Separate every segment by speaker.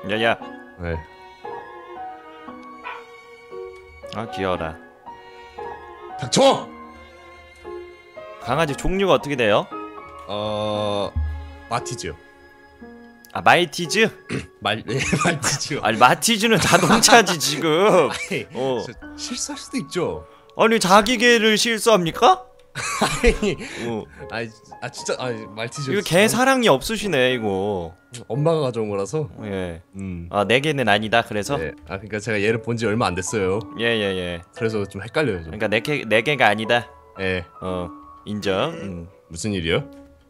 Speaker 1: 야야.
Speaker 2: 네.
Speaker 1: 아 귀여워라.
Speaker 2: 닥쳐!
Speaker 1: 강아지 종류가 어떻게 돼요?
Speaker 2: 마티즈요.
Speaker 1: 아 마이티즈?
Speaker 2: 네, 마티즈요.
Speaker 1: 아니 마티즈는 자동차지 지금.
Speaker 2: 아니, 실수할 수도 있죠.
Speaker 1: 아니 자기 개를 실수합니까?
Speaker 2: 아니,
Speaker 1: 어.
Speaker 2: 진짜, 말티즈.
Speaker 1: 이거 개 사랑이 없으시네 이거.
Speaker 2: 엄마가 가져온 거라서.
Speaker 1: 예. 아 내 개는 아니다 그래서.
Speaker 2: 네. 그러니까 제가 얘를 본 지 얼마 안 됐어요.
Speaker 1: 예.
Speaker 2: 그래서 좀 헷갈려요. 좀.
Speaker 1: 그러니까 내 개가 아니다.
Speaker 2: 예.
Speaker 1: 인정.
Speaker 2: 무슨 일이요?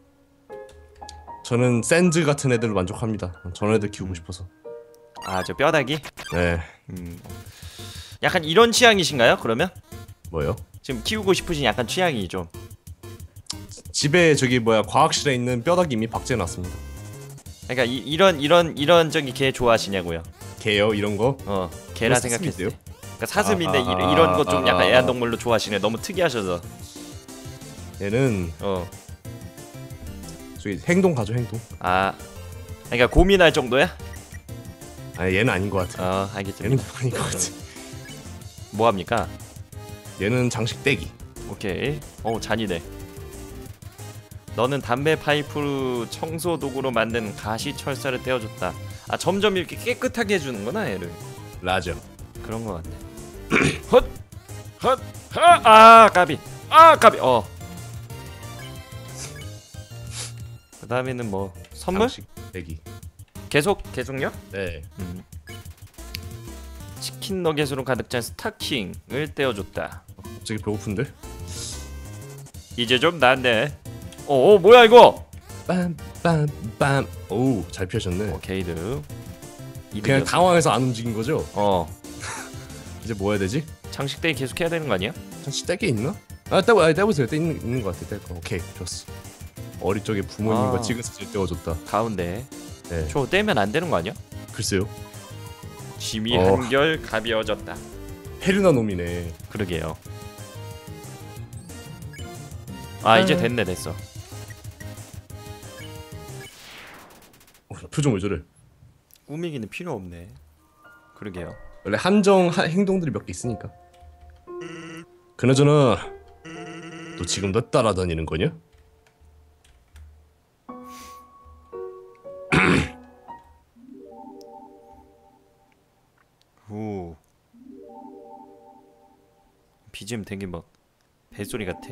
Speaker 2: 저는 샌즈 같은 애들로 만족합니다. 저런 애들 키우고 싶어서.
Speaker 1: 아 저 뼈다귀?
Speaker 2: 네.
Speaker 1: 약간 이런 취향이신가요? 그러면?
Speaker 2: 뭐요?
Speaker 1: 지금 키우고 싶으신 약간 취향이 좀.
Speaker 2: 집에 저기 뭐야 과학실에 있는 뼈다귀 이미 박제해놨습니다.
Speaker 1: 그러니까 이런 저기 개 좋아하시냐고요?
Speaker 2: 개요 이런 거?
Speaker 1: 개라 생각했어요. 그러니까 사슴인데 이런 거 좀 약간 애완동물로 좋아하시네. 너무 특이하셔서.
Speaker 2: 얘는 저기 행동 가죠 행동.
Speaker 1: 그러니까 고민할 정도야?
Speaker 2: 아니 얘는 아닌 것 같아.
Speaker 1: 알겠습니다.
Speaker 2: 얘는 아닌 것 같아.
Speaker 1: 뭐 합니까?
Speaker 2: 얘는 장식 떼기.
Speaker 1: 오케이. 잔이네. 너는 담배 파이프 청소 도구로 만든 가시 철사를 떼어줬다. 점점 이렇게 깨끗하게 해주는구나 얘를.
Speaker 2: 라죠.
Speaker 1: 그런 거 같네. 헛 까비. 까비. 그 다음에는 뭐 선물?
Speaker 2: 장식 떼기.
Speaker 1: 계속요?
Speaker 2: 네.
Speaker 1: 치킨 너겟으로 가득 찬 스타킹을 떼어줬다.
Speaker 2: 갑자기 배고픈데?
Speaker 1: 이제 좀 낫네. 뭐야 이거?
Speaker 2: 빰빰빰. 오우 잘 피하셨네.
Speaker 1: 게이드.
Speaker 2: 그냥 당황해서 안 움직인 거죠? 이제 뭐 해야 되지?
Speaker 1: 장식대기 계속 해야 되는 거 아니야?
Speaker 2: 장식 떼게 있나? 떼보세요. 있는 거 같아. 떼거. 오케이 좋았어. 어릴 적에 부모님과 찍은 사진 떼어줬다.
Speaker 1: 가운데.
Speaker 2: 네.
Speaker 1: 저 떼면 안 되는 거 아니야?
Speaker 2: 글쎄요.
Speaker 1: 짐이 한결 가벼워졌다.
Speaker 2: 페르나 놈이네.
Speaker 1: 그러게요. 이제 됐어.
Speaker 2: 표정 왜 저래?
Speaker 1: 꾸미기는 필요 없네. 그러게요.
Speaker 2: 원래 한정 행동들이 몇 개 있으니까. 그나저나 너 지금 너 따라다니는 거냐?
Speaker 1: 오. BGM 되게 막 벨소리 같아.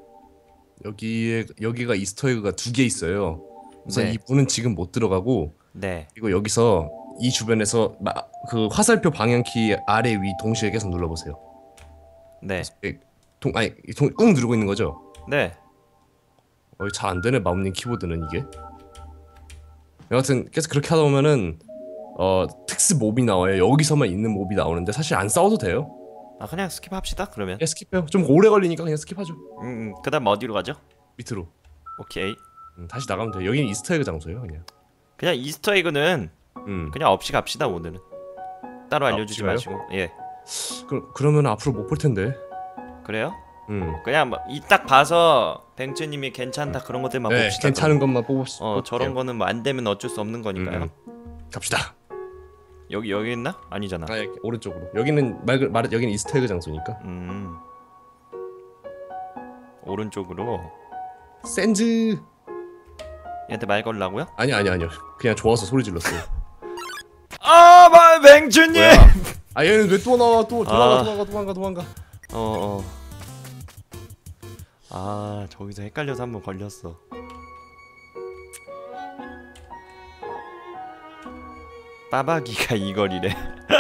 Speaker 2: 여기가 이스터에그가 2개 있어요. 우선
Speaker 1: 네.
Speaker 2: 이 문은 지금 못 들어가고.
Speaker 1: 네.
Speaker 2: 그리고 여기서 이 주변에서 그 화살표 방향키 아래 위 동시에 계속 눌러보세요.
Speaker 1: 네.
Speaker 2: 꾹 누르고 있는 거죠?
Speaker 1: 네.
Speaker 2: 잘 안 되네 마음님 키보드는 이게. 여하튼 계속 그렇게 하다 보면은 특수 몹이 나와요. 여기서만 있는 몹이 나오는데 사실 안 싸워도 돼요.
Speaker 1: 그냥 스킵합시다 그러면.
Speaker 2: 스킵해요. 좀 오래 걸리니까 그냥 스킵하죠.
Speaker 1: 그다음 어디로 가죠?
Speaker 2: 밑으로.
Speaker 1: 오케이.
Speaker 2: 다시 나가면 돼요. 여기는 이스터에그 장소예요
Speaker 1: 그냥 이스터에그는 그냥 없이 갑시다 오늘은. 따로 알려주지 마시고. 예.
Speaker 2: 그러면 앞으로 못 볼 텐데.
Speaker 1: 그래요? 그냥 이 딱 봐서 뱅츠님이 괜찮다 그런 것들만 봅시다.
Speaker 2: 괜찮은 것만 뽑읍시다.
Speaker 1: 저런 거는 뭐 안 되면 어쩔 수 없는 거니까요.
Speaker 2: 갑시다.
Speaker 1: 여기 있나? 아니잖아.
Speaker 2: 오른쪽으로. 여기는 여기는 이스터에그 장소니까.
Speaker 1: 오른쪽으로.
Speaker 2: 샌즈.
Speaker 1: 얘한테 말 걸라고요?
Speaker 2: 아니요. 그냥 좋아서 소리 질렀어요.
Speaker 1: 뱅츠님.
Speaker 2: 얘는 왜 또 나와? 또 도망가.
Speaker 1: 저기서 헷갈려서 한번 걸렸어. 빠박이가 이거리래.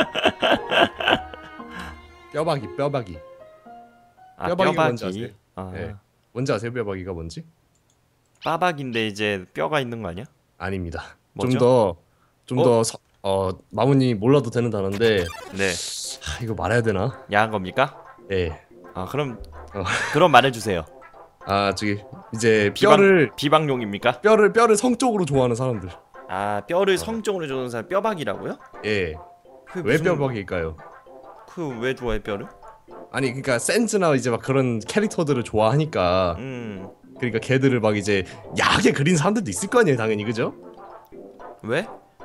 Speaker 2: 뼈박이. 뼈박이가 뭔지 아세요? 네. 뭔지 아세요? 뼈박이가 뭔지?
Speaker 1: 빠박인데 이제 뼈가 있는 거 아니야?
Speaker 2: 아닙니다.
Speaker 1: 뭐죠?
Speaker 2: 좀 더 마무님이 몰라도 되는 단어인데.
Speaker 1: 네.
Speaker 2: 이거 말해야 되나?
Speaker 1: 야한 겁니까?
Speaker 2: 네.
Speaker 1: 그럼 말해주세요.
Speaker 2: 저기 이제
Speaker 1: 비방용입니까?
Speaker 2: 뼈를 성적으로 좋아하는 사람들.
Speaker 1: 뼈를 성적으로 좋아하는 사람 뼈박이라고요?
Speaker 2: 예. 왜 뼈박일까요?
Speaker 1: 왜 좋아해 뼈를?
Speaker 2: 아니 그러니까 샌즈나 이제 막 그런 캐릭터들을 좋아하니까. 그러니까 걔들을 막 이제 야하게 그린 사람들도 있을 거 아니에요 당연히. 그죠?
Speaker 1: 왜?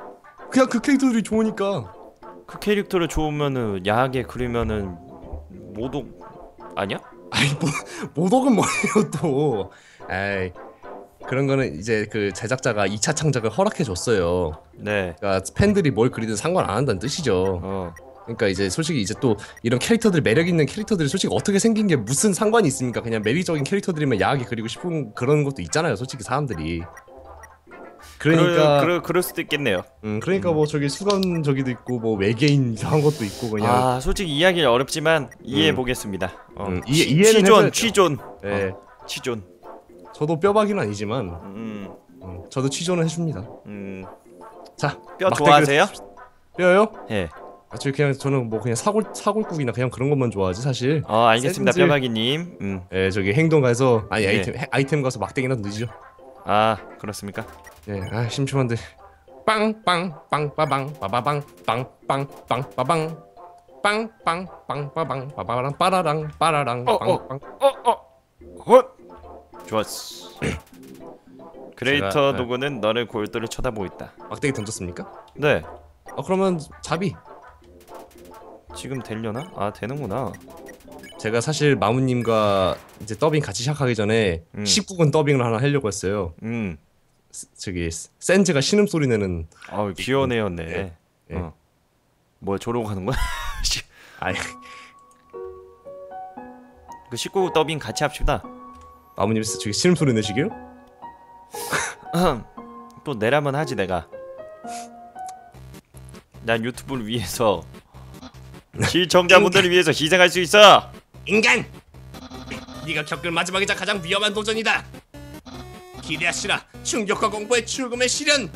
Speaker 2: 그냥 그 캐릭터들이 좋으니까.
Speaker 1: 그 캐릭터를 좋으면은 야하게 그리면은 모독 아니야?
Speaker 2: 아니 뭐 모독은 뭐예요 또. 에이 그런 거는 이제 그 제작자가 2차 창작을 허락해 줬어요.
Speaker 1: 네.
Speaker 2: 그러니까 팬들이 뭘 그리든 상관 안 한다는 뜻이죠.
Speaker 1: 어.
Speaker 2: 그러니까 이제 솔직히 이제 또 이런 캐릭터들 매력 있는 캐릭터들이 솔직히 어떻게 생긴 게 무슨 상관이 있습니까? 그냥 매력적인 캐릭터들이면 야하게 그리고 싶은 그런 것도 있잖아요. 솔직히 사람들이. 그러니까
Speaker 1: 그럴 수도 있겠네요.
Speaker 2: 그러니까 뭐 저기 수건 저기도 있고 뭐 외계인 이상한 것도 있고 그냥.
Speaker 1: 아 솔직히 이야기는 어렵지만 이해해 보겠습니다.
Speaker 2: 이해는 해줘야죠.
Speaker 1: 취존.
Speaker 2: 네.
Speaker 1: 취존.
Speaker 2: 저도 뼈박이는 아니지만 저도 취존을 해줍니다. 자,
Speaker 1: 뼈 좋아하세요?
Speaker 2: 뼈요?
Speaker 1: 예.
Speaker 2: 아, 저는 뭐 그냥 사골국이나 그냥 그런 것만 좋아하지 사실.
Speaker 1: 알겠습니다.
Speaker 2: 센질.
Speaker 1: 뼈박이님.
Speaker 2: 예, 저기 행동 가서 아니
Speaker 1: 네.
Speaker 2: 아이템 가서 막대기나 넣으죠.
Speaker 1: 아 그렇습니까?
Speaker 2: 예, 아 심심한데. 빵빵빵 빠방 빠바방 빵빵빵 빠방 빵빵빵 빠방 빠바랑 빠라랑 빠라랑 빵빵.
Speaker 1: 헛. 좋았어. 크리에이터
Speaker 2: 제가,
Speaker 1: 누구는 너를 골똘히 쳐다보고 있다.
Speaker 2: 막대기 던졌습니까?
Speaker 1: 네.
Speaker 2: 그러면 잡이.
Speaker 1: 지금 되려나? 아 되는구나.
Speaker 2: 제가 사실 마무님과 이제 더빙 같이 시작하기 전에 19금 더빙을 하나 하려고 했어요. 저기 센즈가 신음소리 내는.
Speaker 1: 아우 귀여운 애였네.
Speaker 2: 예.
Speaker 1: 뭐 저러고 가는 거야?
Speaker 2: 아니
Speaker 1: 그 19금 더빙 같이 합시다.
Speaker 2: 마무님 저기 신음소리 내시게요?
Speaker 1: 또 내라면 하지 내가. 난 유튜브를 위해서 시청자분들을 위해서 희생할 수 있어.
Speaker 2: 인간! 네가 겪을 마지막이자 가장 위험한 도전이다. 기대하시라. 충격과 공포의 출금의 시련.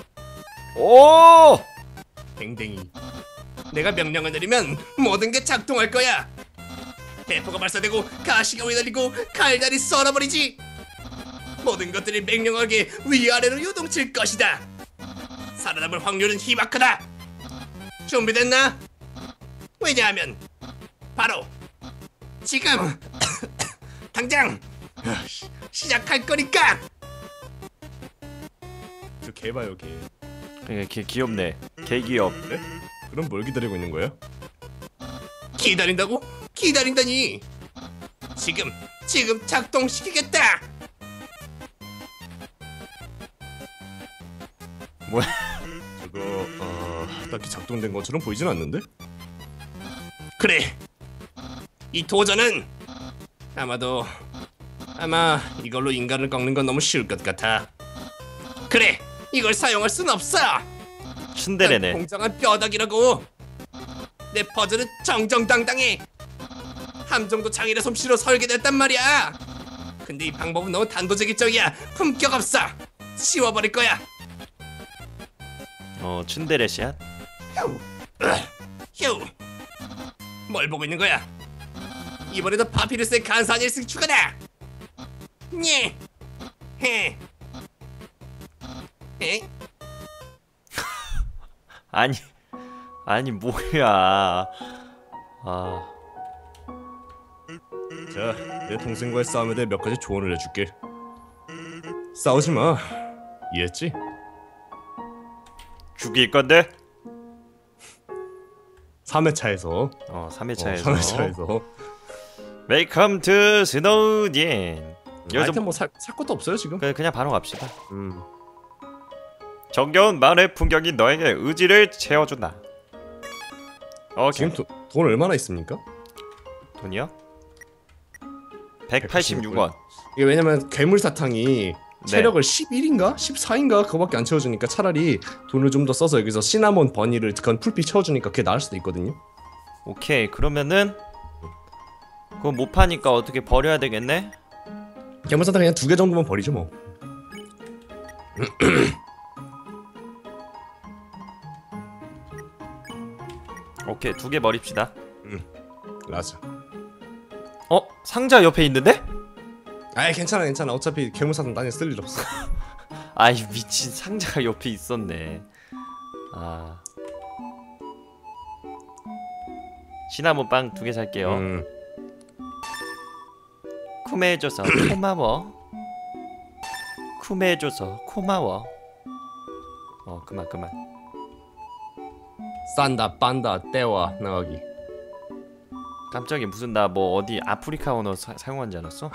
Speaker 1: 오!
Speaker 2: 댕댕이. 내가 명령을 내리면 모든 게 작동할 거야. 대포가 발사되고 가시가 휘날리고 칼날이 썰어버리지. 모든 것들이 맹렬하게 위아래로 요동칠 것이다. 살아남을 확률은 희박하다. 준비됐나? 왜냐하면 바로 지금 당장 시작할 거니까. 저 개봐요 개.
Speaker 1: 걔 귀엽네. 개 귀엽.
Speaker 2: 네? 그럼 뭘 기다리고 있는 거예요? 기다린다고? 기다린다니. 지금 작동시키겠다.
Speaker 1: 뭐야?
Speaker 2: 저거 딱히 작동된 것처럼 보이진 않는데? 그래. 이 도전은 아마 이걸로 인간을 꺾는 건 너무 쉬울 것 같아. 그래. 이걸 사용할 순 없어.
Speaker 1: 츤데레네.
Speaker 2: 공정한 뼈다귀라고. 내 퍼즐은 정정당당해. 함정도 장인의 솜씨로 설계됐단 말이야. 근데 이 방법은 너무 단도직입적이야. 품격 없어. 씌워버릴 거야.
Speaker 1: 츤데레 샷.
Speaker 2: 휴. 뭘 보고 있는 거야? 이번에도 파피루스의 간사한 일승 추가다. 예. 해. 에?
Speaker 1: 아니 뭐야.
Speaker 2: 자, 내 동생과의 싸움에 대해 몇 가지 조언을 해줄게. 싸우지 마. 이해했지?
Speaker 1: 죽일 건데?
Speaker 2: 3회차에서
Speaker 1: 3회차에서
Speaker 2: 3회차에서
Speaker 1: 웰컴 투 스노우딘.
Speaker 2: 아이템 뭐 살 것도 없어요 지금.
Speaker 1: 그냥 바로 갑시다. 정겨운 마을의 풍경이 너에게 의지를 채워준다.
Speaker 2: 지금 돈 얼마나 있습니까?
Speaker 1: 돈이요? 186원.
Speaker 2: 이게 왜냐면 괴물 사탕이 체력을 11인가? 14인가? 그거밖에 안 채워주니까 차라리 돈을 좀 더 써서 여기서 시나몬 버니를 그건 풀피 채워주니까 그게 나을 수도 있거든요.
Speaker 1: 오케이 그러면은 그거 못 파니까 어떻게 버려야 되겠네?
Speaker 2: 괴물 사탕 그냥 2개 정도만 버리죠 뭐.
Speaker 1: 오케이 2개 버립시다.
Speaker 2: 맞아.
Speaker 1: 상자 옆에 있는데?
Speaker 2: 아이 괜찮아 어차피 괴물 사탕 딴에 쓸 일 없어.
Speaker 1: 아이 미친 상자가 옆에 있었네. 시나몬 빵 2개 살게요. 쿠메해줘서 고마워. 쿠메해줘서 고마워. 그만.
Speaker 2: 싼다 빤다 떼와 나가기.
Speaker 1: 깜짝이야. 무슨 나 뭐 어디 아프리카 언어 사용한 줄 알았어?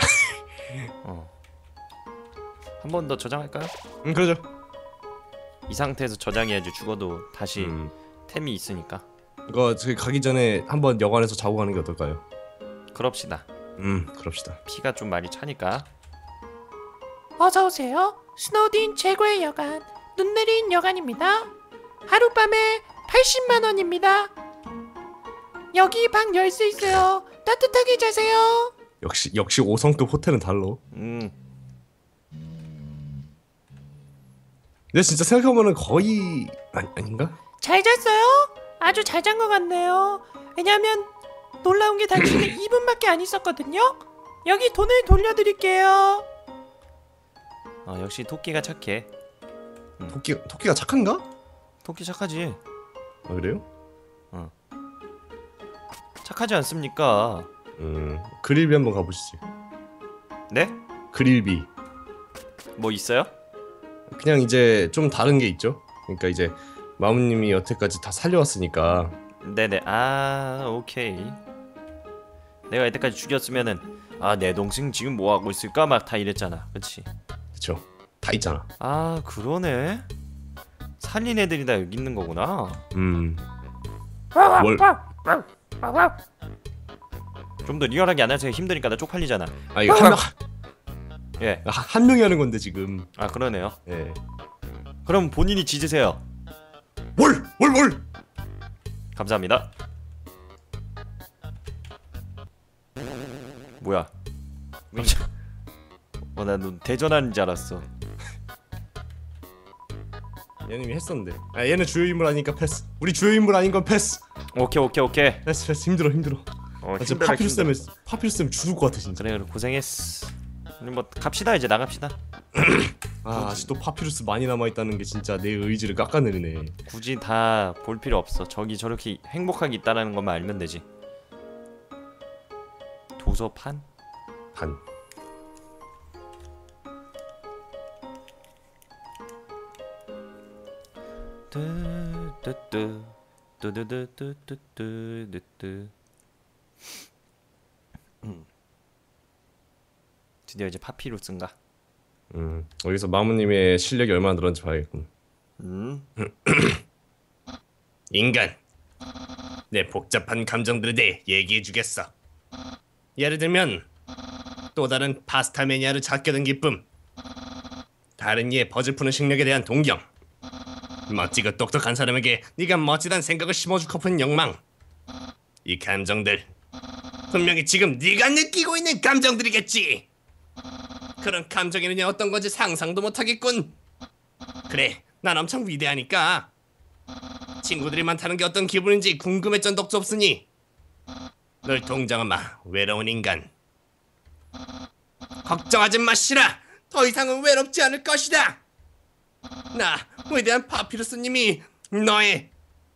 Speaker 1: 한 번 더 저장할까요?
Speaker 2: 그러죠.
Speaker 1: 이 상태에서 저장해야지. 죽어도 다시 템이 있으니까.
Speaker 2: 이거 저기 가기 전에 한번 여관에서 자고 가는 게 어떨까요?
Speaker 1: 그럽시다.
Speaker 2: 그럽시다.
Speaker 1: 피가 좀 많이 차니까.
Speaker 3: 어서 오세요. 스노우딘 최고의 여관, 눈 내린 여관입니다. 하룻밤에 80만 원입니다. 여기 방 열 수 있어요. 따뜻하게 자세요.
Speaker 2: 역시 5성급 호텔은 달러. 근데 진짜 생각해보면은 거의 아닌가?
Speaker 3: 잘 잤어요? 아주 잘 잔 것 같네요. 왜냐면 놀라운 게 당신은 2분밖에 안 있었거든요. 여기 돈을 돌려드릴게요.
Speaker 1: 역시 토끼가 착해.
Speaker 2: 토끼가 착한가?
Speaker 1: 토끼 착하지.
Speaker 2: 아 그래요?
Speaker 1: 착하지 않습니까?
Speaker 2: 그릴비 한번 가보시지.
Speaker 1: 네?
Speaker 2: 그릴비.
Speaker 1: 뭐 있어요?
Speaker 2: 그냥 이제 좀 다른 게 있죠. 그러니까 이제 마무님이 여태까지 다 살려왔으니까.
Speaker 1: 네네. 오케이. 내가 이때까지 죽였으면은 내 동생 지금 뭐 하고 있을까 막 다 이랬잖아. 그치?
Speaker 2: 그쵸. 다 있잖아.
Speaker 1: 그러네. 살린 애들이 다 여기 있는 거구나.
Speaker 2: 뭘?
Speaker 1: 좀 더 리얼하게 안 해서 힘드니까 나 쪽팔리잖아.
Speaker 2: 이거
Speaker 1: 예.
Speaker 2: 한 명이 하는 건데 지금.
Speaker 1: 그러네요.
Speaker 2: 예.
Speaker 1: 그럼 본인이 지으세요.
Speaker 2: 뭘?
Speaker 1: 감사합니다. 뭐야? 나 너 대전하는 줄 알았어.
Speaker 2: 얘는 이미 했었는데. 얘는 주요 인물 아니니까 패스. 우리 주요 인물 아닌 건 패스.
Speaker 1: 오케이.
Speaker 2: 패스. 힘들어. 진짜 파피루스 때문에 죽을 것 같아 진짜.
Speaker 1: 그래 고생했어. 우리 뭐 갑시다. 이제 나갑시다.
Speaker 2: 아직도 파피루스 많이 남아있다는 게 진짜 내 의지를 깎아내리네.
Speaker 1: 굳이 다 볼 필요 없어. 저기 저렇게 행복하게 있다라는 것만 알면 되지. 도서판?
Speaker 2: 판.
Speaker 1: 뚜뚜뚜뚜뚜뚜뚜뚜뚜뚜. 드디어 이제 파피루스인가?
Speaker 2: 여기서 마무님의 실력이 얼마나 늘었는지 봐야겠군. 인간, 내 복잡한 감정들에 대해 얘기해주겠어. 예를 들면 또 다른 파스타 매니아를 찾게 된 기쁨, 다른 이의 퍼즐 푸는 실력에 대한 동경, 멋지고 똑똑한 사람에게 네가 멋지다는 생각을 심어주고픈 욕망. 이 감정들 분명히 지금 네가 느끼고 있는 감정들이겠지. 그런 감정에는 어떤 건지 상상도 못하겠군. 그래, 난 엄청 위대하니까 친구들이 많다는 게 어떤 기분인지 궁금했던 적도 없으니 널 동정하마, 외로운 인간. 걱정하지 마시라. 더 이상은 외롭지 않을 것이다. 나 위대한 파피루스님이 너의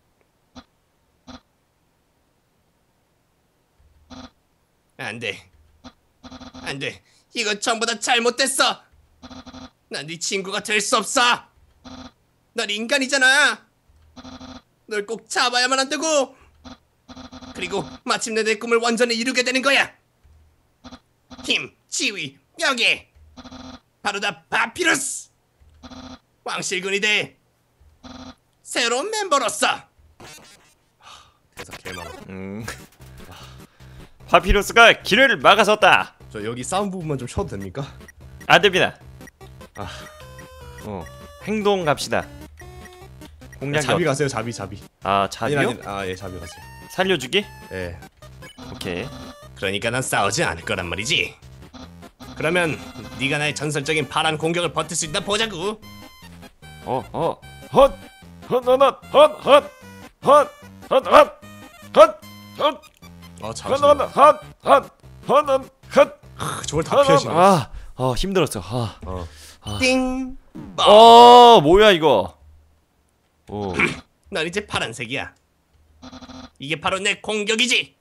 Speaker 2: 안돼 이거 전부 다 잘못됐어. 난 네 친구가 될 수 없어. 넌 인간이잖아. 널 꼭 잡아야만 한다고. 그리고 마침내 내 꿈을 완전히 이루게 되는 거야. 힘, 지위, 명예, 바로 다 파피루스 왕실군이 돼 새로운 멤버로서. 대사 개많아.
Speaker 1: 파피루스가 길을 막아섰다.
Speaker 2: 저 여기 싸움 부분만 좀 쉬어도 됩니까?
Speaker 1: 안됩니다. 행동 갑시다. 공략이
Speaker 2: 자비 가세요. 자비.
Speaker 1: 자비요?
Speaker 2: 예, 자비 가세요.
Speaker 1: 살려주기?
Speaker 2: 예.
Speaker 1: 오케이.
Speaker 2: 그러니까 난 싸우지 않을 거란 말이지. 그러면 네가 나의 전설적인 파란 공격을 버틸 수 있나 보자구. 저걸 다 피하시네.
Speaker 1: 힘들었어.
Speaker 2: 띵.
Speaker 1: 뭐야 이거?
Speaker 2: 넌 이제 파란색이야. 이게 바로 내 공격이지.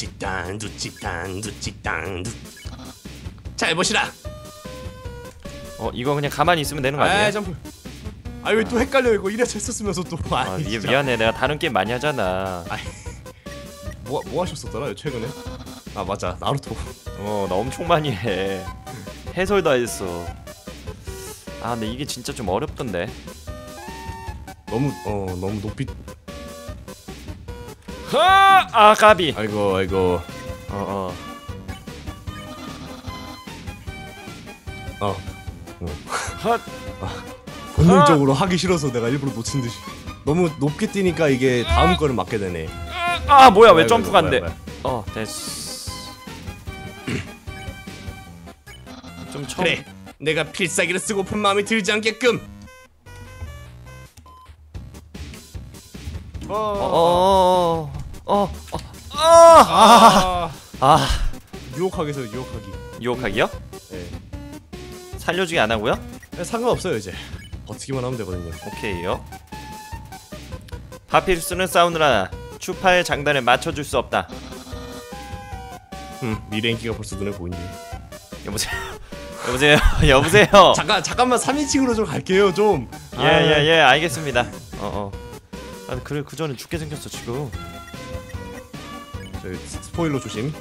Speaker 2: 잘 보시라.
Speaker 1: 이거 그냥 가만히 있으면 되는 거 아니에요?
Speaker 4: 아 점프. 아 왜 또 헷갈려 이거 이래서 했었으면서 또. 진짜.
Speaker 1: 미안해. 내가 다른 게임 많이 하잖아.
Speaker 4: 뭐 하셨었더라 최근에? 아 맞아 나루토.
Speaker 1: 나 엄청 많이 해. 해설 다 했어. 아 근데 이게 진짜 좀 어렵던데.
Speaker 4: 너무 높이.
Speaker 1: 아 까비.
Speaker 4: 아이고.
Speaker 1: 헛.
Speaker 4: 본능적으로 하기 싫어서 내가 일부러 놓친 듯이. 너무 높게 뛰니까 이게 다음 거를 맞게 되네.
Speaker 1: 아 뭐야 왜
Speaker 4: 아이고,
Speaker 1: 점프가 안 돼?
Speaker 4: 뭐야.
Speaker 1: 됐어. 좀
Speaker 2: 그래, 내가 필살기를 쓰고픈 마음이 들지 않게끔.
Speaker 4: 유혹하기에서 유혹하기.
Speaker 1: 유혹하기요?
Speaker 4: 네.
Speaker 1: 살려주기 안 하고요?
Speaker 4: 상관없어요 이제. 버티기만 하면 되거든요.
Speaker 1: 오케이요. 파피루스는 싸우느라 추파의 장단에 맞춰줄 수 없다.
Speaker 4: 미래 인기가 벌써 눈에 보이네.
Speaker 1: 여보세요. 여보세요.
Speaker 4: 잠깐만 3인칭으로 좀 갈게요 좀.
Speaker 1: 예 알겠습니다. 아 그래 그 전에 죽게 생겼어 지금.
Speaker 4: 저기 스포일러 조심.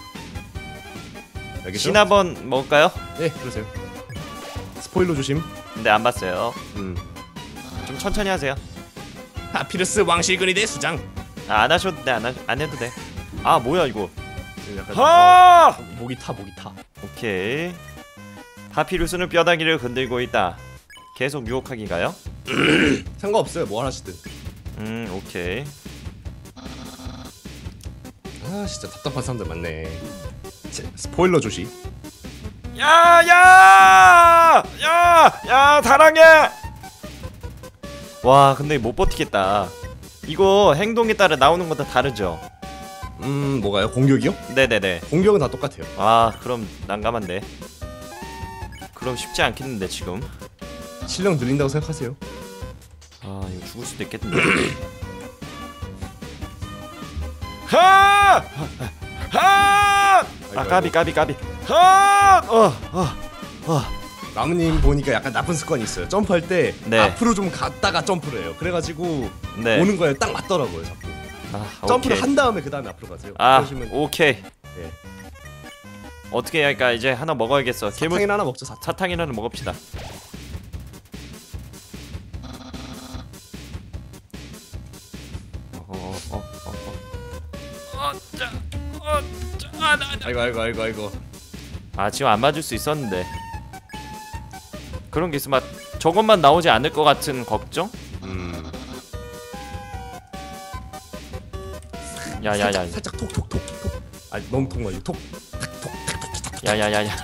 Speaker 4: 알겠죠?
Speaker 1: 신화번 먹을까요?
Speaker 4: 네 그러세요. 스포일러 조심.
Speaker 1: 근데 안 봤어요. 좀 천천히 하세요.
Speaker 2: 파피루스 왕실근이 대 수장.
Speaker 1: 안 하셔도 돼. 안 해도 돼. 아 뭐야 이거.
Speaker 4: 약간 목이 타.
Speaker 1: 오케이. 파피루스는 뼈다귀를 건들고 있다. 계속 유혹하기가요?
Speaker 4: 상관없어요 뭐 하시든.
Speaker 1: 오케이.
Speaker 4: 아 진짜 답답한 사람들 많네. 스포일러 조심.
Speaker 1: 야 사랑해. 와 근데 못 버티겠다. 이거 행동에 따라 나오는 건 다 다르죠?
Speaker 4: 뭐가요? 공격이요?
Speaker 1: 네네네.
Speaker 4: 공격은 다 똑같아요.
Speaker 1: 아 그럼 난감한데. 그럼 쉽지 않겠는데 지금.
Speaker 4: 실력 늘린다고 생각하세요.
Speaker 1: 아 이거 죽을 수도 있겠는데. 아 까비.
Speaker 4: 나무님 보니까 약간 나쁜 습관이 있어요. 점프할 때
Speaker 1: 네.
Speaker 4: 앞으로 좀 갔다가 점프를 해요. 그래가지고
Speaker 1: 네.
Speaker 4: 오는 거에 딱 맞더라고요 자꾸. 점프를 한 다음에 그 다음에 앞으로 가세요. 그러시면
Speaker 1: 오케이.
Speaker 4: 예.
Speaker 1: 어떻게 할까? 이제 하나 먹어야겠어.
Speaker 4: 사탕이나 하나 먹죠.
Speaker 1: 사탕이나 먹읍시다.
Speaker 4: 아이고.
Speaker 1: 아 지금 안 맞을 수 있었는데. 그런 게 있으면 저것만 나오지 않을 것 같은 걱정? 야야야.
Speaker 4: 살짝 톡톡톡. 아 너무 톡 말고 톡.
Speaker 1: 야야야야.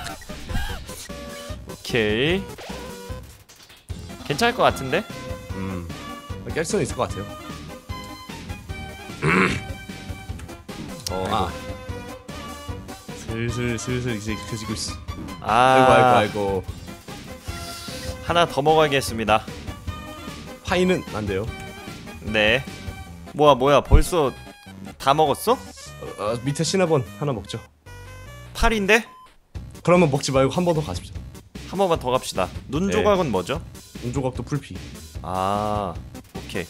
Speaker 1: 오케이. 괜찮을 것 같은데?
Speaker 4: 깰 수는 있을 것 같아요. 슬슬 이제 익혀지고 있어. 아이고.
Speaker 1: 하나 더 먹어야겠습니다.
Speaker 4: 파이는 안 돼요.
Speaker 1: 네. 뭐야 벌써 다 먹었어?
Speaker 4: 밑에 시나본 하나 먹죠.
Speaker 1: 8인데?
Speaker 4: 그러면 먹지 말고 한 번 더 가십시오.
Speaker 1: 한 번만 더 갑시다. 눈
Speaker 4: 네.
Speaker 1: 조각은 뭐죠?
Speaker 4: 눈조각도 풀피.
Speaker 1: 아 오케이.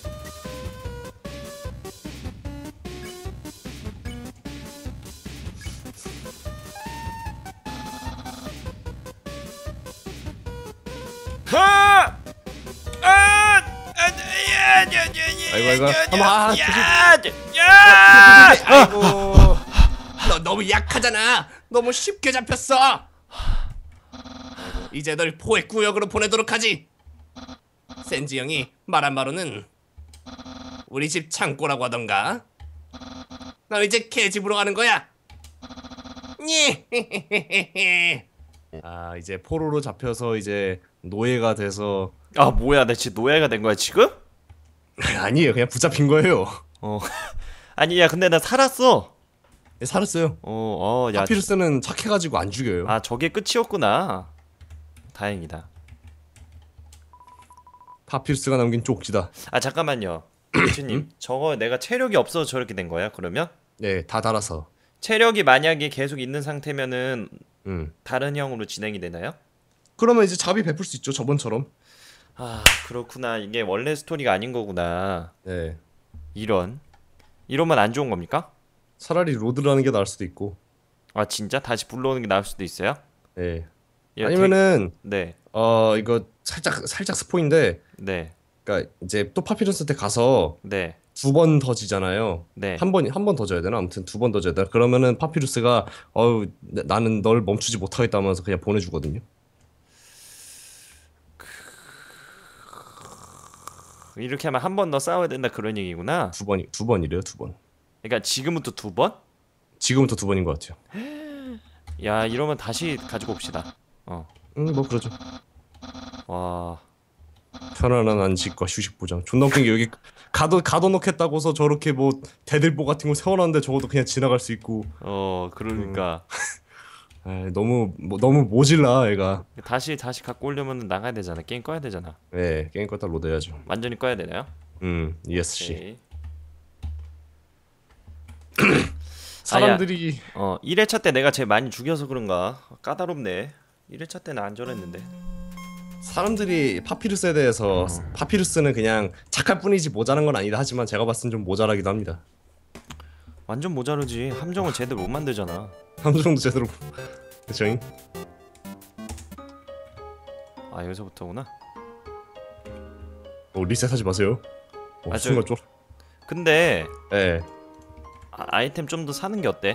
Speaker 4: 아이고.
Speaker 2: 아이고. 너 너무 약하잖아. 너무 쉽게 잡혔어. 이제 널 포획 구역으로 보내도록 하지. 센지 형이 말한 바로는 우리 집 창고라고 하던가. 넌 이제 개집으로 가는 거야.
Speaker 4: 아 이제 포로로 잡혀서 이제 노예가 돼서.
Speaker 1: 아 뭐야 내 지금 노예가 된 거야 지금?
Speaker 4: 아니에요 그냥 붙잡힌 거예요.
Speaker 1: 아니 야 근데 나 살았어.
Speaker 4: 네, 살았어요.
Speaker 1: 야.
Speaker 4: 파피루스는 착해가지고 안 죽여요.
Speaker 1: 아 저게 끝이었구나. 다행이다.
Speaker 4: 파피루스가 남긴 쪽지다.
Speaker 1: 아 잠깐만요. 코치님 저거 내가 체력이 없어서 저렇게 된 거야 그러면?
Speaker 4: 네 다 달아서.
Speaker 1: 체력이 만약에 계속 있는 상태면은
Speaker 4: 음.
Speaker 1: 다른 형으로 진행이 되나요?
Speaker 4: 그러면 이제 자비 베풀 수 있죠, 저번처럼.
Speaker 1: 아 그렇구나. 이게 원래 스토리가 아닌 거구나.
Speaker 4: 네.
Speaker 1: 이러면 안 좋은 겁니까?
Speaker 4: 차라리 로드를 하는 게 나을 수도 있고.
Speaker 1: 아 진짜 다시 불러오는 게 나을 수도 있어요?
Speaker 4: 네.
Speaker 1: 예,
Speaker 4: 아니면은
Speaker 1: 네.
Speaker 4: 이거 살짝 스포인데,
Speaker 1: 네.
Speaker 4: 그러니까 이제 또 파피루스 때 가서
Speaker 1: 네.
Speaker 4: 2번 더 지잖아요.
Speaker 1: 네.
Speaker 4: 한 번 더 져야 되나? 아무튼 2번 더 져야 되나? 그러면은 파피루스가 나는 널 멈추지 못하겠다면서 그냥 보내주거든요.
Speaker 1: 이렇게 하면 한 번 더 싸워야 된다 그런 얘기구나.
Speaker 4: 두 번이래요, 2번.
Speaker 1: 그러니까 지금부터 2번?
Speaker 4: 지금부터 2번인 것 같아요.
Speaker 1: 야 이러면 다시 가지고 옵시다.
Speaker 4: 뭐 그러죠.
Speaker 1: 와.
Speaker 4: 편안한 안식과 휴식 보장. 존나 웃긴 게 여기 가둬놓겠다고서 저렇게 뭐 대들보 같은 거 세워놨는데 적어도 그냥 지나갈 수 있고.
Speaker 1: 그러니까
Speaker 4: 너무 모질라 애가.
Speaker 1: 다시 갖고 오려면 나가야 되잖아. 게임 꺼야 되잖아.
Speaker 4: 네, 게임 껐다 로드해야죠.
Speaker 1: 완전히 꺼야 되나요?
Speaker 4: ESC.
Speaker 1: 오케이.
Speaker 4: 사람들이
Speaker 1: 1회차 때 내가 제일 많이 죽여서 그런가 까다롭네. 1회차 때는 안 저랬는데.
Speaker 4: 사람들이 파피루스에 대해서 파피루스는 그냥 착할 뿐이지 모자란 건 아니다 하지만 제가 봤을 땐 좀 모자라기도 합니다.
Speaker 1: 완전 모자르지. 함정은 제대로 못 만들잖아.
Speaker 4: 함정도 제대로. 그쵸?
Speaker 1: 아 여기서부터구나.
Speaker 4: 리셋하지 마세요. 순간 좀.
Speaker 1: 근데
Speaker 4: 네.
Speaker 1: 아이템 좀 더 사는 게 어때?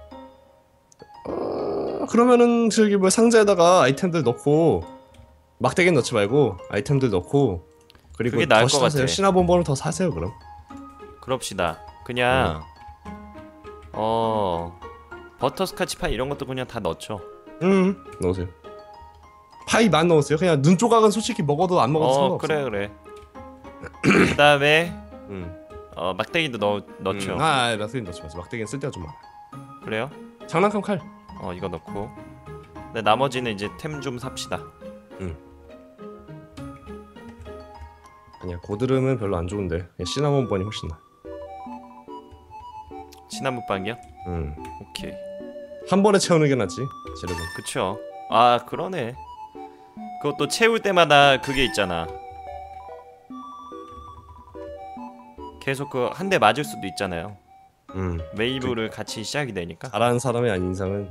Speaker 4: 그러면은 저기 뭐 상자에다가 아이템들 넣고 막대기는 넣지 말고 아이템들 넣고 그리고
Speaker 1: 그게 나을
Speaker 4: 더
Speaker 1: 것
Speaker 4: 사세요.
Speaker 1: 같아.
Speaker 4: 시나본번을 더 사세요 그럼.
Speaker 1: 그럽시다. 그냥 버터스카치 파이 이런 것도 그냥 다 넣죠.
Speaker 4: 넣으세요. 파이만 넣으세요. 그냥 눈 조각은 솔직히 먹어도 안 먹어도 상관없어.
Speaker 1: 그래. 그다음에 막대기도 넣죠.
Speaker 4: 막대기 넣지 마세요. 막대기는 쓸데가 좀 많아.
Speaker 1: 그래요?
Speaker 4: 장난감 칼.
Speaker 1: 이거 넣고. 근데 나머지는 이제 템 좀 삽시다.
Speaker 4: 아니야 고드름은 별로 안 좋은데 그냥 시나몬번이 훨씬 나.
Speaker 1: 시나무빵이요? 오케이.
Speaker 4: 한 번에 채우는 게 낫지 재료는.
Speaker 1: 그쵸. 아 그러네. 그것도 채울 때마다 그게 있잖아. 계속 그 한 대 맞을 수도 있잖아요. 웨이브를 같이 시작이 되니까.
Speaker 4: 잘하는 사람이 아닌 이상은.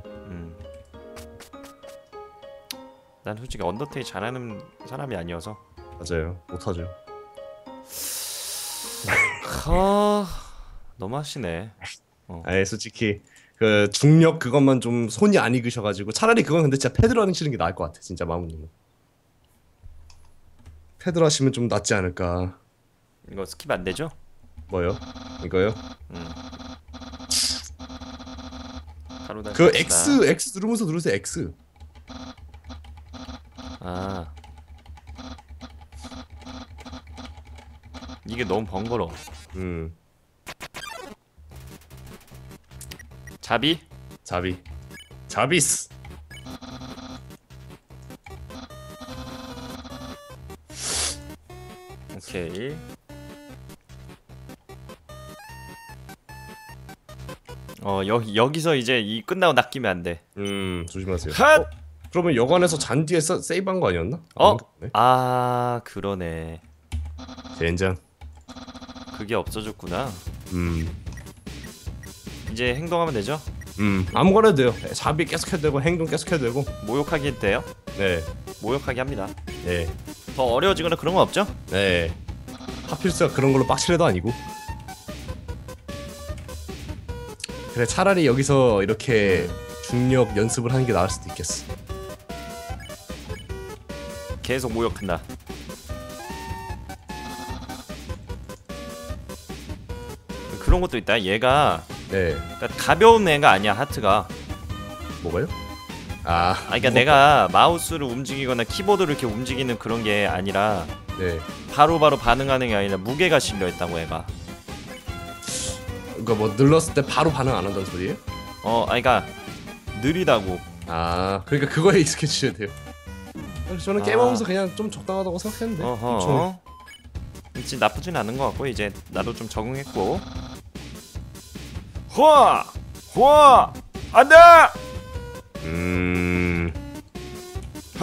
Speaker 1: 난 솔직히 언더테일 잘하는 사람이 아니어서.
Speaker 4: 맞아요. 못하죠.
Speaker 1: 너무 하시네.
Speaker 4: 아예 솔직히 그 중력 그것만 좀 손이 안 익으셔가지고 차라리 그건 근데 진짜 패드로 하시는 게 나을 것 같아 진짜 마음님은. 패드로 하시면 좀 낫지 않을까.
Speaker 1: 이거 스킵 안 되죠?
Speaker 4: 뭐요? 이거요?
Speaker 1: 바로 다시
Speaker 4: 그
Speaker 1: 합시다.
Speaker 4: X 누르면서 누르세요 X.
Speaker 1: 이게 너무 번거로워.
Speaker 4: 자비스.
Speaker 1: 오케이. 여기서 이제 이 끝나고 낚이면 안 돼.
Speaker 4: 조심하세요.
Speaker 1: 핫!
Speaker 4: 그러면 여관에서 잔디에 세이브한 거 아니었나?
Speaker 1: 그러네.
Speaker 4: 젠장.
Speaker 1: 그게 없어졌구나. 이제 행동하면 되죠?
Speaker 4: 아무거나 해도 돼요. 자비 계속해도 되고 행동 계속해도 되고.
Speaker 1: 모욕하기 해도 돼요?
Speaker 4: 네.
Speaker 1: 모욕하게 합니다.
Speaker 4: 네.
Speaker 1: 더 어려워지거나 그런 건 없죠?
Speaker 4: 네. 파피루스가 그런 걸로 빡치래도 아니고. 그래 차라리 여기서 이렇게 중력 연습을 하는 게 나을 수도 있겠어.
Speaker 1: 계속 모욕한다. 그런 것도 있다. 얘가
Speaker 4: 네.
Speaker 1: 그러니까 가벼운 애가 아니야. 하트가.
Speaker 4: 뭐가요?
Speaker 1: 그러니까 내가 마우스를 움직이거나 키보드를 이렇게 움직이는 그런 게 아니라
Speaker 4: 네.
Speaker 1: 바로바로 반응하는 게 아니라 무게가 실려 있다고 얘가.
Speaker 4: 그러니까 뭐 눌렀을 때 바로 반응 안 한다는 소리예요?
Speaker 1: 그러니까 느리다고.
Speaker 4: 그러니까 그거에 익숙해지셔야 돼요. 그래서 저는 게임하면서 그냥 좀 적당하다고 생각했는데.
Speaker 1: 진짜 나쁘진 않은 것 같고 이제 나도 좀 적응했고. 호아! 안돼!